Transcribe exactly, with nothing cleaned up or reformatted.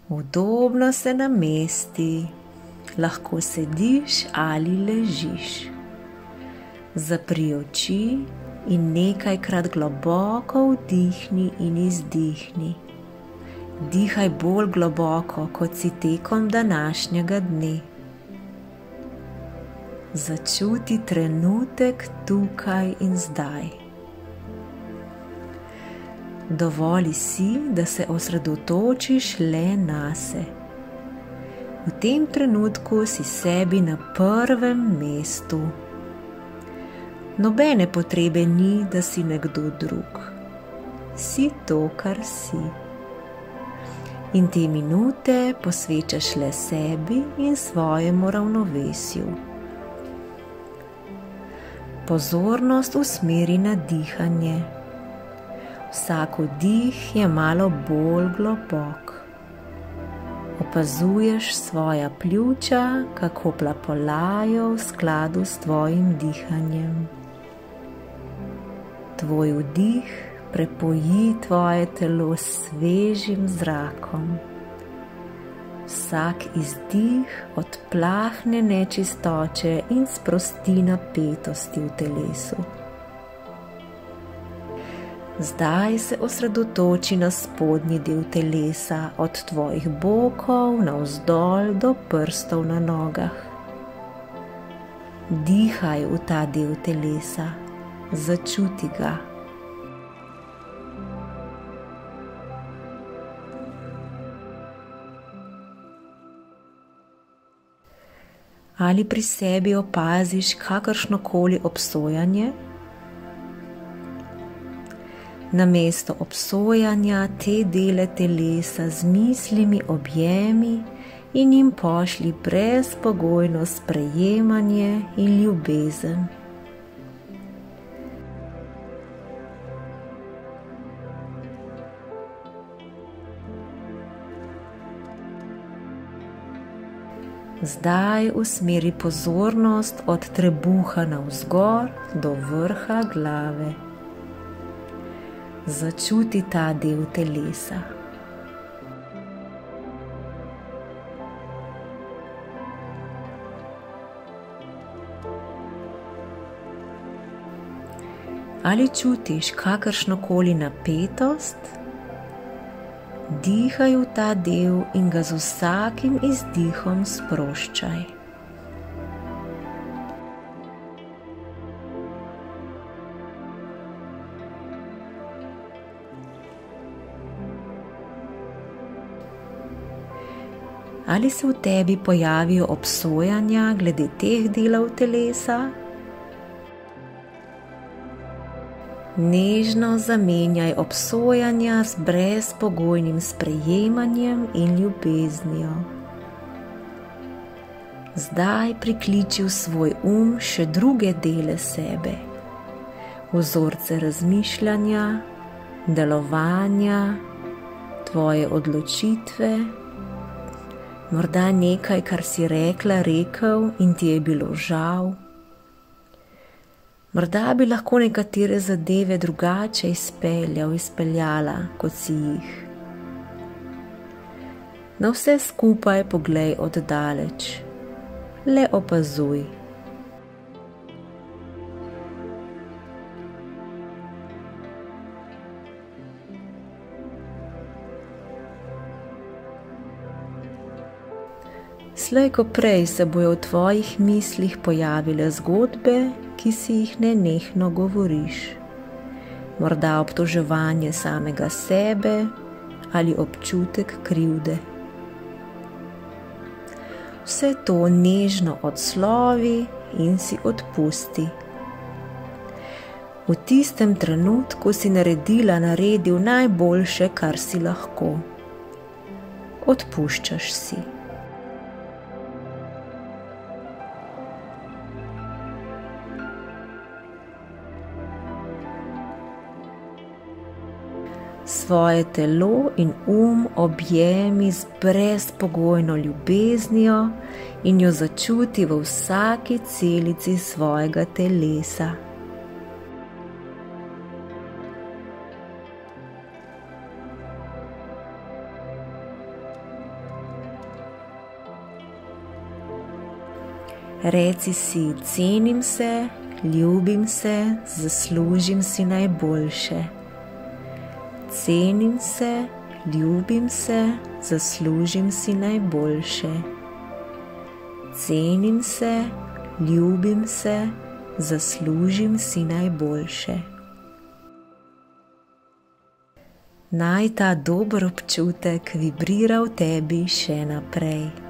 Udobno se namesti, lahko sediš ali ležiš. Zapri oči in nekajkrat globoko vdihni in izdihni. Dihaj bolj globoko, kot si tekom današnjega dne. Začuti trenutek tukaj in zdaj. Dovoli si, da se osredotočiš le nase. V tem trenutku si sebi na prvem mestu. Nobene potrebe ni, da si nekdo drug. Si to, kar si. In te minute posvečaš le sebi in svojemu ravnovesju. Pozornost usmeri na dihanje. Vsak vdih je malo bolj globok. Opazuješ svoja pljuča, kako plapolajo v skladu s tvojim dihanjem. Tvoj vdih prepoji tvoje telo s svežim zrakom. Vsak izdih odplahne nečistoče in sprosti napetosti v telesu. Zdaj se osredotoči na spodnji del telesa, od tvojih bokov navzdol do prstov na nogah. Dihaj v ta del telesa, začuti ga. Ali pri sebi opaziš kakršnokoli obsojanje? Namesto obsojanja te dele telesa z mislimi objemi in jim pošlji brezpogojno sprejemanje in ljubezen. Zdaj usmeri pozornost od trebuha navzgor do vrha glave. Začuti ta del telesa. Ali čutiš kakršnokoli napetost? Dihaj v ta del in ga z vsakim izdihom sproščaj. Ali se v tebi pojavijo obsojanja glede teh delov telesa? Nežno zamenjaj obsojanja z brezpogojnim sprejemanjem in ljubeznijo. Zdaj prikliči v svoj um še druge dele sebe, vzorce razmišljanja, delovanja, tvoje odločitve, morda nekaj, kar si rekla, rekel in ti je bilo žal. Morda bi lahko nekatere zadeve drugače izpeljal, izpeljala, kot si jih. Na vse skupaj poglej od daleč, le opazuj. Slej ko prej se bojo v tvojih mislih pojavile zgodbe, ki si jih nenehno govoriš. Morda obtoževanje samega sebe ali občutek krivde. Vse to nežno odslovi in si odpusti. V tistem trenutku si naredila, naredil najboljše, kar si lahko. Odpuščaš si. Svoje telo in um objemi z brezpogojno ljubeznijo in jo začuti v vsaki celici svojega telesa. Reci si: cenim se, ljubim se, zaslužim si najboljše. Cenim se, ljubim se, zaslužim si najboljše. Cenim se, ljubim se, zaslužim si najboljše. Naj ta dober občutek vibrira v tebi še naprej.